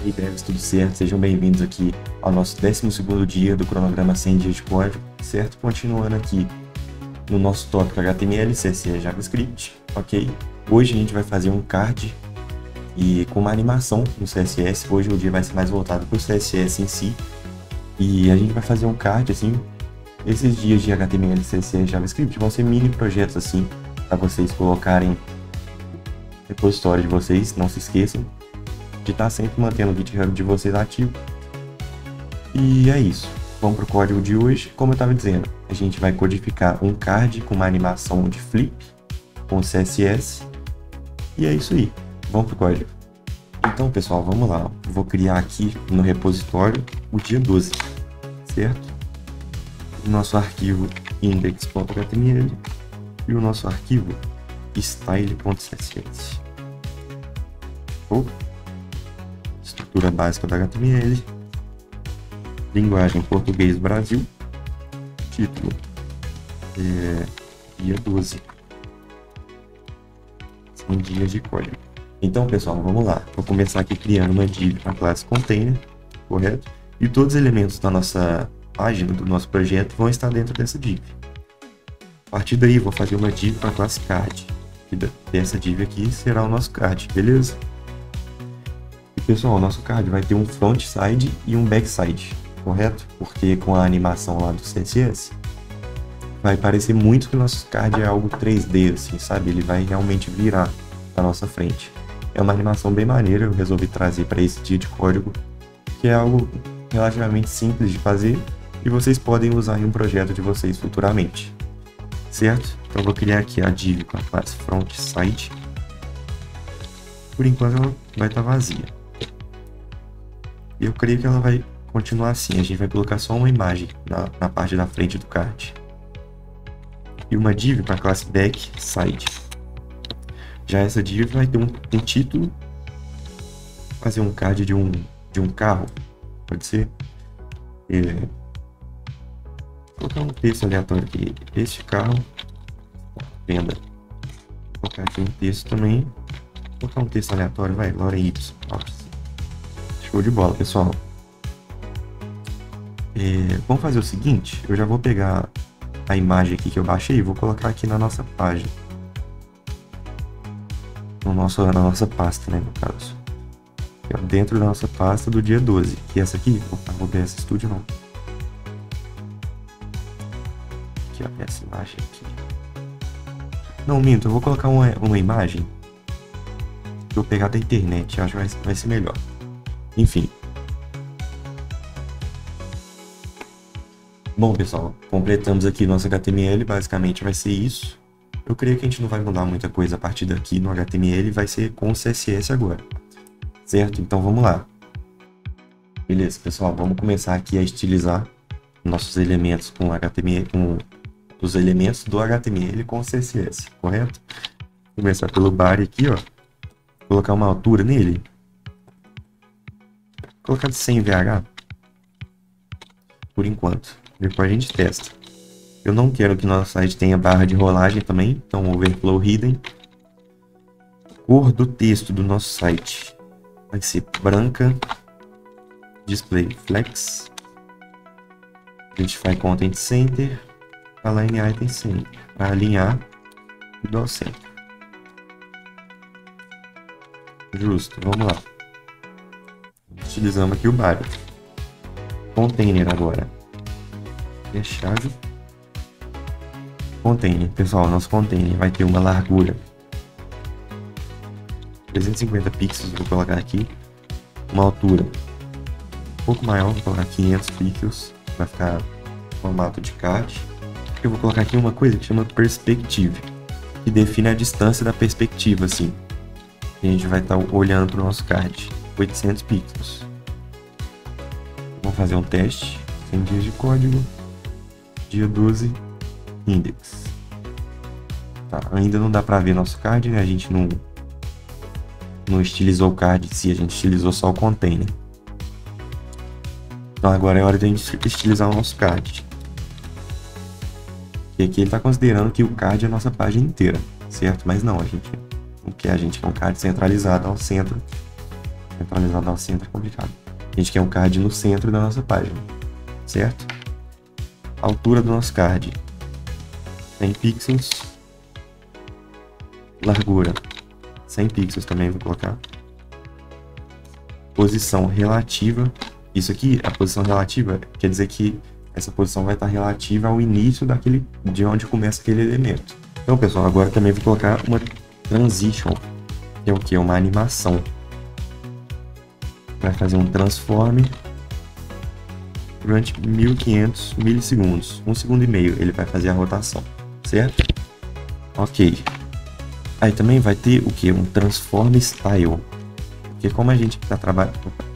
aí, devs, tudo certo? Sejam bem-vindos aqui ao nosso 12º dia do cronograma 100 dias de código, certo? Continuando aqui no nosso tópico HTML, CSS e JavaScript, ok? Hoje a gente vai fazer um card e com uma animação no CSS. Hoje o dia vai ser mais voltado para o CSS em si e a gente vai fazer um card assim. Esses dias de HTML, CSS e JavaScript vão ser mini projetos assim para vocês colocarem no repositório de vocês. Não se esqueçam de estar sempre mantendo o GitHub de vocês ativo. E é isso. Vamos para o código de hoje. Como eu estava dizendo, a gente vai codificar um card com uma animação de flip com CSS. E é isso aí. Vamos para o código. Então, pessoal, vamos lá. Eu vou criar aqui no repositório o dia 12, certo? O nosso arquivo index.html e o nosso arquivo style.css. Estrutura básica da HTML, linguagem português Brasil, título dia 12, 100 dias de código. Então, pessoal, vamos lá. Vou começar aqui criando uma div para a classe container, correto? E todos os elementos da nossa página, do nosso projeto, vão estar dentro dessa div. A partir daí, vou fazer uma div para a classe card. E dessa div aqui será o nosso card, beleza? E, pessoal, o nosso card vai ter um front side e um back side, correto? Porque com a animação lá do CSS, vai parecer muito que o nosso card é algo 3D, assim, sabe? Ele vai realmente virar para nossa frente. É uma animação bem maneira, eu resolvi trazer para esse dia de código, que é algo relativamente simples de fazer e vocês podem usar em um projeto de vocês futuramente, certo? Então vou criar aqui a div com a classe front side. Por enquanto ela vai estar vazia. Eu creio que ela vai continuar assim. A gente vai colocar só uma imagem na parte da frente do card. E uma div para a classe back side. Já essa div vai ter um título. Fazer um card de um carro. Pode ser. Colocar um texto aleatório aqui. Este carro. Venda. Vou colocar aqui um texto também. Vou colocar um texto aleatório. Vai, Laura Y. Show de bola, pessoal. Vamos fazer o seguinte. Eu já vou pegar a imagem aqui que eu baixei e vou colocar aqui na nossa página. Na nossa pasta, né, no caso. Dentro da nossa pasta do dia 12. E essa aqui, vou ver essa Studio não. Aqui, ó, essa imagem aqui. Não, minto, eu vou colocar uma imagem que eu vou pegar da internet, acho que vai ser melhor. Enfim. Bom, pessoal, completamos aqui nosso HTML, basicamente vai ser isso. Eu creio que a gente não vai mudar muita coisa a partir daqui no HTML, vai ser com o CSS agora. Certo? Então vamos lá. Beleza, pessoal, vamos começar aqui a estilizar nossos elementos com HTML, com os elementos do HTML com CSS, correto? Vou começar pelo body aqui, ó. Colocar uma altura nele. Colocar de 100 VH. Por enquanto. Depois a gente testa. Eu não quero que nosso site tenha barra de rolagem também, então overflow hidden. Cor do texto do nosso site vai ser branca. Display flex. Identify content center. Align item center. Para alinhar igual sempre. Justo, vamos lá. Utilizamos aqui o body. Container agora. Fechado. Container, pessoal, nosso container vai ter uma largura 350 pixels, vou colocar aqui. Uma altura um pouco maior, vou colocar 500 pixels, vai ficar formato de card. Eu vou colocar aqui uma coisa que chama perspective, que define a distância da perspectiva, assim. A gente vai estar olhando para o nosso card, 800 pixels. Vamos fazer um teste, 100 dias de código, dia 12, index. Tá, ainda não dá para ver nosso card, né? A gente não estilizou o card em si, a gente estilizou só o container. Então agora é hora de a gente estilizar o nosso card. E aqui ele está considerando que o card é a nossa página inteira, certo? Mas não, a gente quer um card centralizado ao centro centralizado ao centro é complicado. A gente quer um card no centro da nossa página, certo? Altura do nosso card, 100 pixels. Largura, 100 pixels também vou colocar. Posição relativa. Isso aqui, a posição relativa, quer dizer que essa posição vai estar relativa ao início de onde começa aquele elemento. Então, pessoal, agora também vou colocar uma transition, que é o que? Uma animação. Vai fazer um transforme durante 1500 milissegundos. 1,5 segundos ele vai fazer a rotação, certo? Ok. Aí também vai ter o que? Um transform style. Porque como a gente está trabalhando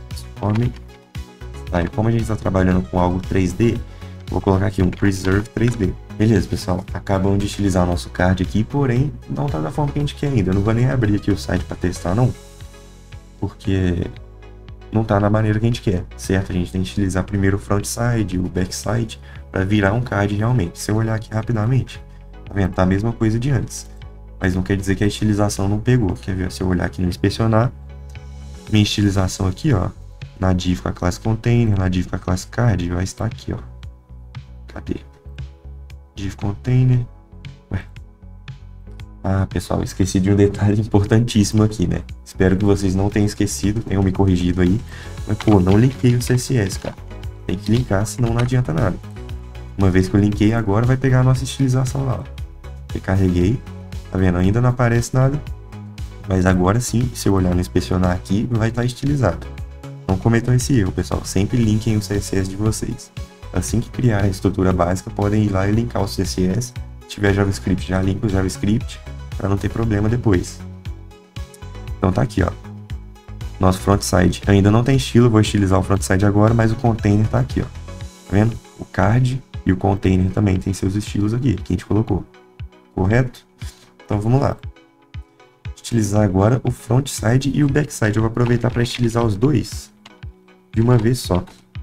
com algo 3D, vou colocar aqui um preserve 3D. Beleza, pessoal. Acabamos de utilizar nosso card aqui, porém não está da forma que a gente quer ainda. Eu não vou nem abrir aqui o site para testar, não. Porque não está na maneira que a gente quer, certo? A gente tem que utilizar primeiro o frontside, o backside, para virar um card realmente. Se eu olhar aqui rapidamente, tá vendo? Tá a mesma coisa de antes. Mas não quer dizer que a estilização não pegou. Quer ver? Se eu olhar aqui no inspecionar, minha estilização aqui, ó, na div com a classe container, na div com a classe card, vai estar aqui, ó. Cadê? Div container. Ué. Ah, pessoal, esqueci de um detalhe importantíssimo aqui, né? Espero que vocês não tenham esquecido, tenham me corrigido aí. Mas, pô, não linkei o CSS, cara. Tem que linkar, senão não adianta nada. Uma vez que eu linkei, agora vai pegar a nossa estilização lá, ó. Recarreguei. Tá vendo? Ainda não aparece nada. Mas agora sim, se eu olhar no inspecionar aqui, vai estar estilizado. Não cometam esse erro, pessoal. Sempre linkem o CSS de vocês. Assim que criar a estrutura básica, podem ir lá e linkar o CSS. Se tiver JavaScript, já linka o JavaScript, para não ter problema depois. Então tá aqui, ó. Nosso frontside ainda não tem estilo, vou estilizar o frontside agora, mas o container tá aqui, ó. Tá vendo? O card e o container também tem seus estilos aqui, que a gente colocou. Correto? Então vamos lá. Estilizar agora o frontside e o backside. Eu vou aproveitar para estilizar os dois de uma vez só.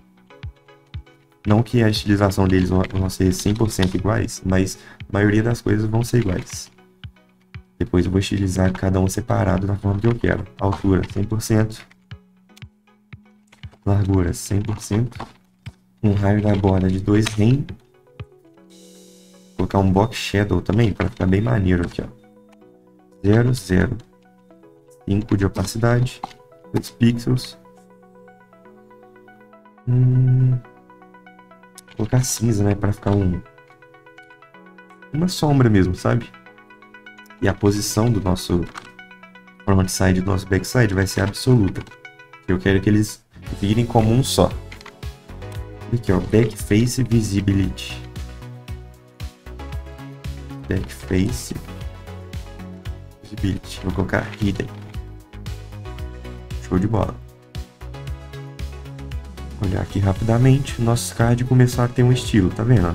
Não que a estilização deles vão ser 100% iguais, mas a maioria das coisas vão ser iguais. Depois eu vou estilizar cada um separado da forma que eu quero. Altura 100%. Largura 100%. Um raio da borda de 2 rem. Vou colocar um box shadow também para ficar bem maneiro aqui, ó. 0, 0. 5 de opacidade. 2 pixels. Vou colocar cinza, né? Para ficar uma sombra mesmo, sabe? E a posição do nosso frontside e do nosso backside vai ser absoluta. Eu quero que eles virem como um só. Aqui, ó. Backface Visibility. Backface Visibility. Vou colocar Hidden. Show de bola. Vou olhar aqui rapidamente. Nosso card começar a ter um estilo, tá vendo?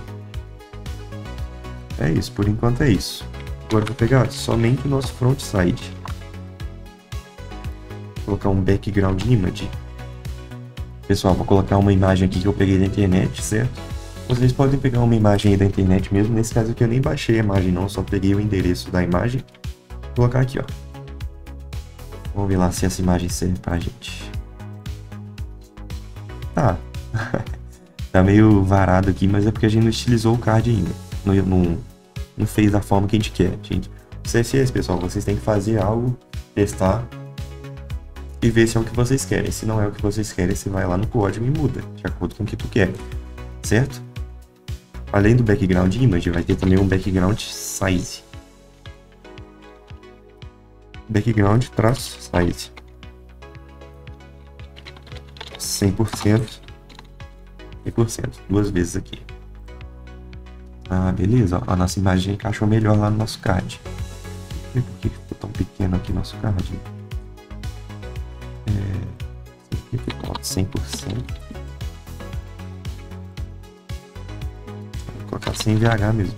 É isso, por enquanto é isso. Agora eu vou pegar somente o nosso frontside. Vou colocar um background image. Pessoal, vou colocar uma imagem aqui que eu peguei da internet, certo? Vocês podem pegar uma imagem aí da internet mesmo. Nesse caso aqui eu nem baixei a imagem não, só peguei o endereço da imagem. Vou colocar aqui, ó. Vamos ver lá se essa imagem serve pra gente. Tá. Tá meio varado aqui, mas é porque a gente não estilizou o card ainda. Não fez da forma que a gente quer, gente. CSS, pessoal, vocês têm que fazer algo, testar e ver se é o que vocês querem. Se não é o que vocês querem, você vai lá no código e muda, de acordo com o que tu quer, certo? Além do background image, vai ter também um background size. Background traço size. 100%. 100%. Duas vezes aqui. Ah, beleza. Ó, a nossa imagem encaixou melhor lá no nosso card. Por que ficou tão pequeno aqui no nosso card? Aqui ficou 100%. Vou colocar sem VH mesmo.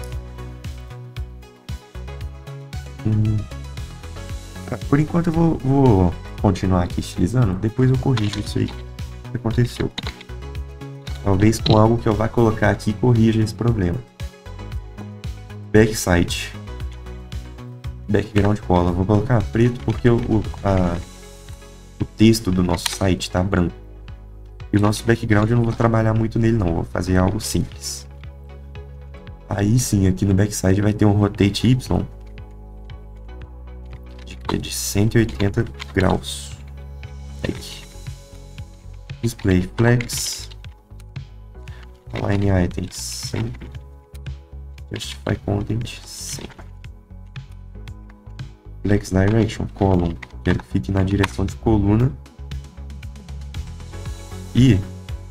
Por enquanto eu vou continuar aqui estilizando. Depois eu corrijo isso aí que aconteceu. Talvez com algo que eu vá colocar aqui corrija esse problema. Backside. Background color. Vou colocar preto porque o texto do nosso site está branco. E o nosso background eu não vou trabalhar muito nele não, vou fazer algo simples. Aí sim, aqui no backside vai ter um rotate Y de 180 graus. Aqui. Display flex. Align items sempre. Justify content sempre. Flex direction column. Quero que fique na direção de coluna. E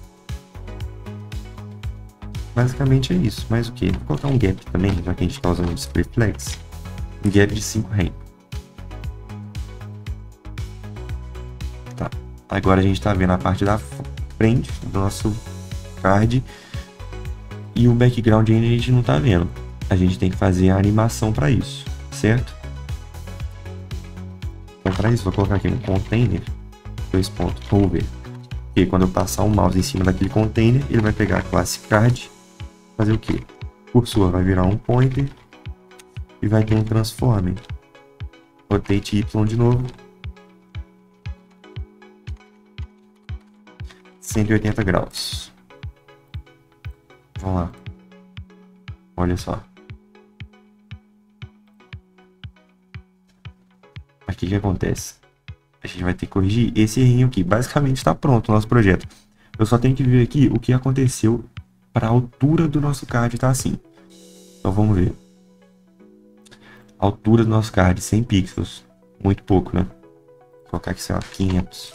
basicamente é isso. Mas o que? Vou colocar um gap também, já que a gente está usando o display flex. Um gap de 5 rem. Tá. Agora a gente está vendo a parte da frente do nosso card. E o background ainda a gente não está vendo. A gente tem que fazer a animação para isso, certo? Então para isso vou colocar aqui um container, 2 pontos, hover. E quando eu passar o mouse em cima daquele container, ele vai pegar a classe card, fazer o que? O cursor vai virar um pointer e vai ter um transform. Rotate Y de novo. 180 graus. Vamos lá. Olha só. Aqui o que acontece? A gente vai ter que corrigir esse errinho aqui. Basicamente está pronto o nosso projeto. Eu só tenho que ver aqui o que aconteceu para a altura do nosso card tá assim. Então vamos ver. A altura do nosso card, 100 pixels. Muito pouco, né? Vou colocar aqui, sei lá, 500.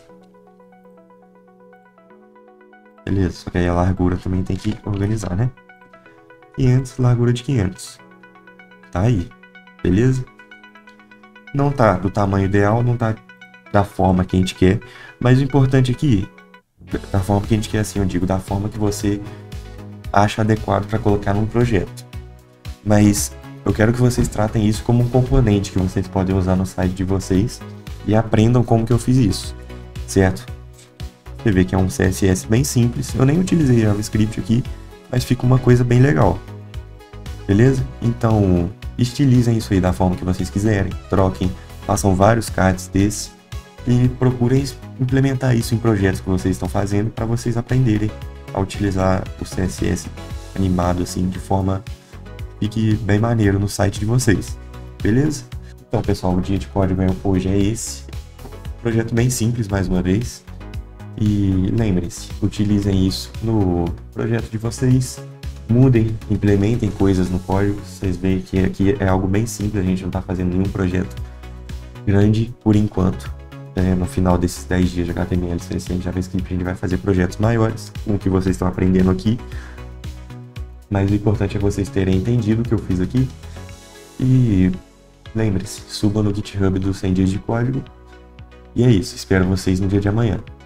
Beleza, só que aí a largura também tem que organizar, né? 500, largura de 500. Tá aí, beleza? Não tá do tamanho ideal, não tá da forma que a gente quer, mas o importante aqui, da forma que a gente quer, assim, eu digo, da forma que você acha adequado para colocar num projeto. Mas eu quero que vocês tratem isso como um componente que vocês podem usar no site de vocês e aprendam como que eu fiz isso, certo? Você vê que é um CSS bem simples, eu nem utilizei JavaScript aqui, mas fica uma coisa bem legal, beleza? Então, estilizem isso aí da forma que vocês quiserem, troquem, façam vários cards desses e procurem implementar isso em projetos que vocês estão fazendo para vocês aprenderem a utilizar o CSS animado assim de forma que fique bem maneiro no site de vocês, beleza? Então pessoal, o dia de código hoje é esse, projeto bem simples mais uma vez. E lembrem-se, utilizem isso no projeto de vocês, mudem, implementem coisas no código. Vocês veem que aqui é algo bem simples, a gente não está fazendo nenhum projeto grande por enquanto. No final desses 10 dias de HTML, CSS e JavaScript, a gente vai fazer projetos maiores, com o que vocês estão aprendendo aqui. Mas o importante é vocês terem entendido o que eu fiz aqui. E lembre-se, suba no GitHub dos 100 dias de código. E é isso, espero vocês no dia de amanhã.